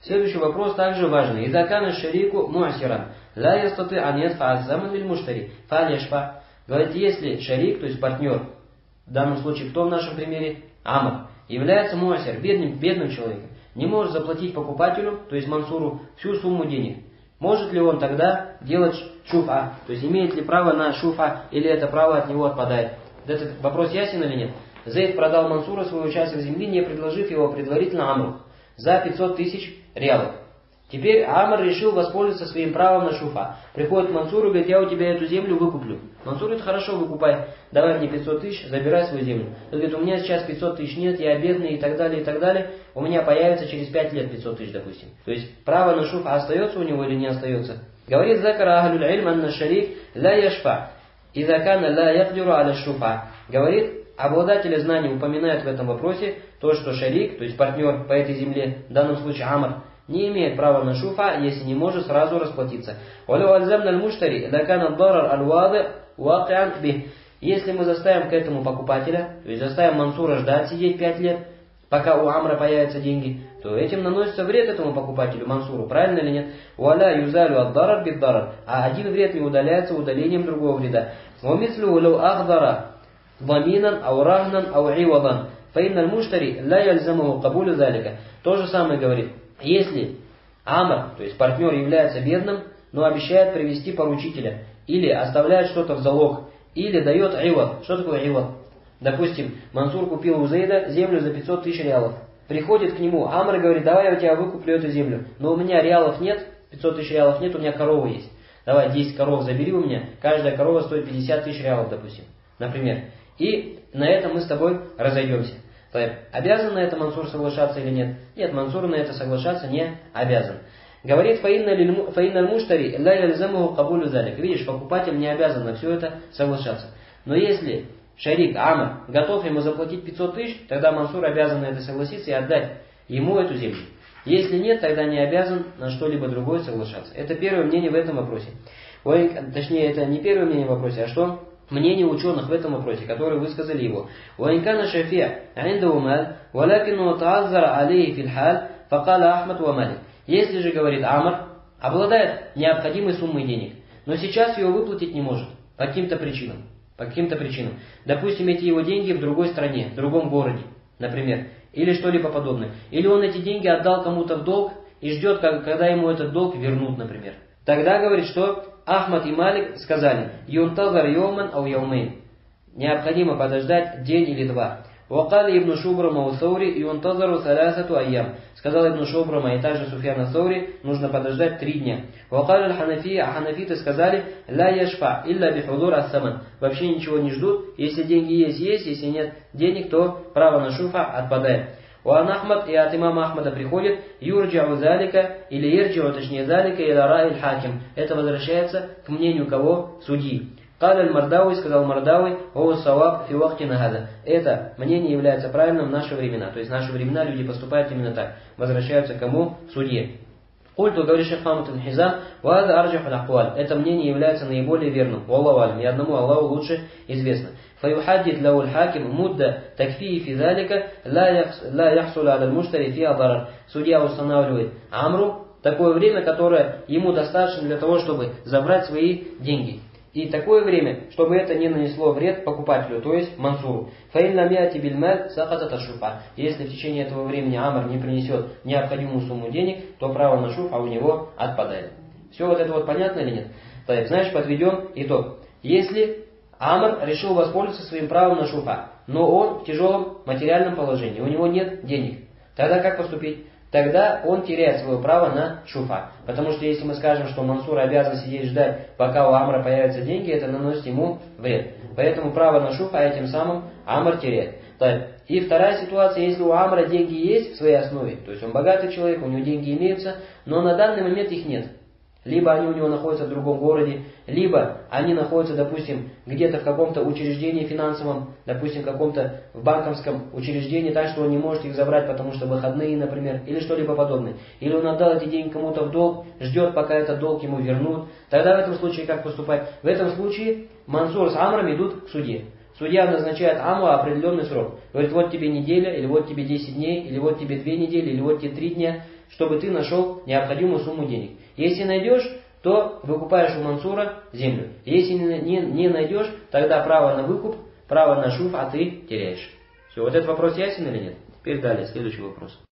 Следующий вопрос также важный. «Иза кана шарику муасиран, ла ястати ан ядфа аззаман лиль муштари, фаль яшфа». Говорит, если шарик, то есть партнер, в данном случае кто в нашем примере? Амр, является муасир, бедным человеком, не может заплатить покупателю, то есть Мансуру, всю сумму денег. Может ли он тогда делать шуфа? То есть имеет ли право на шуфа, или это право от него отпадает? Этот вопрос ясен или нет? Зейд продал Мансуру свой участок земли, не предложив его предварительно Амру за 500 тысяч реалов. Теперь Амр решил воспользоваться своим правом на шуфа. Приходит к Мансуру и говорит, я у тебя эту землю выкуплю. Мансур говорит, хорошо, выкупай, давай мне 500 тысяч, забирай свою землю. Он говорит, у меня сейчас 500 тысяч нет, я бедный и так далее, и так далее. У меня появится через 5 лет 500 тысяч, допустим. То есть право на шуфа остается у него или не остается? Говорит, закара ахлюль ильм анна шарик ла яшфа, иза кана ла якдюру аля шуфа. Говорит, обладатели знаний упоминают в этом вопросе то, что шарик, то есть партнер по этой земле, в данном случае Амр, не имеет права на шуфа, если не может сразу расплатиться. Если мы заставим к этому покупателя, то есть заставим Мансура ждать, сидеть 5 лет, пока у Амра появятся деньги, то этим наносится вред этому покупателю, Мансуру, правильно или нет? А один вред не удаляется удалением другого вреда. То же самое говорит. Если Амр, то есть партнер, является бедным, но обещает привести поручителя, или оставляет что-то в залог, или дает ивад. Что такое ивад? Допустим, Мансур купил у Зейда землю за 500 тысяч реалов. Приходит к нему Амр и говорит, давай я у тебя выкуплю эту землю, но у меня реалов нет, 500 тысяч реалов нет, у меня коровы есть. Давай 10 коров забери у меня, каждая корова стоит 50 тысяч реалов, допустим, например. И на этом мы с тобой разойдемся. Обязан на это Мансур соглашаться или нет? Нет, Мансур на это соглашаться не обязан. Говорит, фаинналь муштари ла яльзамуху кабулю залик. Видишь, покупатель не обязан на все это соглашаться. Но если шарик, Амр, готов ему заплатить 500 тысяч, тогда Мансур обязан на это согласиться и отдать ему эту землю. Если нет, тогда не обязан на что-либо другое соглашаться. Это первое мнение в этом вопросе. Точнее, это не первое мнение в вопросе, а что? Мнение ученых в этом вопросе, которые высказали его. وَإِنْ شَفِيعٌ عِنْدَهُ مَالٌ وَلَكِنْهُ تَعَذَّرَ عَلَيْهِ فِي الْحَالِ فَقَالَ أَحْمَدُ وَمَالِكٌ. Если же, говорит Амр, обладает необходимой суммой денег, но сейчас его выплатить не может, по каким-то причинам. Допустим, эти его деньги в другой стране, в другом городе, например, или что-либо подобное. Или он эти деньги отдал кому-то в долг и ждет, когда ему этот долг вернут, например. Тогда, говорит, что Ахмад и Малик сказали, «Юнтазар йоман ау яумейн». Необходимо подождать день или два. «Вакали ибн Шубрама у Саури юнтазару салясату айям». Сказал ибн Шубрама и также Суфьян Саури, нужно подождать 3 дня. «Вакали аль-Ханафия», а ханафиты сказали, «Ла яшфа илля бихудур ас-саман». Вообще ничего не ждут, если деньги есть, если нет денег, то право на шуфа отпадает. Уан Ахмад, и от имама Ахмада приходит юрджиу залика, или ирджиу, точнее залика, или раиль хаким. Это возвращается к мнению кого? Судьи. Каль аль-Мардауи, сказал Мардауи, о саваб фи вахти нагада. Это мнение является правильным в наши времена. То есть в наши времена люди поступают именно так. Возвращаются к кому? Судье. Культу, говорит шейх Хамад ибн Хизам, вада арджих аль-ахваль. Это мнение является наиболее верным. Wallahu алим. И одному Аллаху лучше известно. فيحدد له الحاكم مدة تكفيه في ذلك لا يحصل على المشتري فيها ضرر. Судья устанавливает Амру такое время, которое ему достаточно для того, чтобы забрать свои деньги. И такое время, чтобы это не нанесло вред покупателю, то есть Мансуру. فإن لم يأتي بالمال سقطت الشفعة. Если в течение этого времени Амр не принесет необходимую сумму денег, то право на шуфа у него отпадает. Все вот это вот понятно или нет? Так, значит, подведем итог. Если Амр решил воспользоваться своим правом на шуфа, но он в тяжелом материальном положении, у него нет денег. Тогда как поступить? Тогда он теряет свое право на шуфа. Потому что если мы скажем, что Мансур обязан сидеть ждать, пока у Амра появятся деньги, это наносит ему вред. Поэтому право на шуфа этим самым Амр теряет. Так. И вторая ситуация, если у Амра деньги есть в своей основе, то есть он богатый человек, у него деньги имеются, но на данный момент их нет. Либо они у него находятся в другом городе, либо они находятся, допустим, где-то в каком-то учреждении финансовом, допустим, в каком-то в банковском учреждении, так что он не может их забрать, потому что выходные, например, или что-либо подобное. Или он отдал эти деньги кому-то в долг, ждет, пока этот долг ему вернут. Тогда в этом случае как поступать? В этом случае Мансур с Амром идут к судье. Судья назначает Амру определенный срок. Говорит, вот тебе неделя, или вот тебе 10 дней, или вот тебе 2 недели, или вот тебе 3 дня, чтобы ты нашел необходимую сумму денег. Если найдешь, то выкупаешь у Мансура землю. Если не найдешь, тогда право на выкуп, право на шуф, а ты теряешь. Все, вот этот вопрос ясен или нет? Теперь далее, следующий вопрос.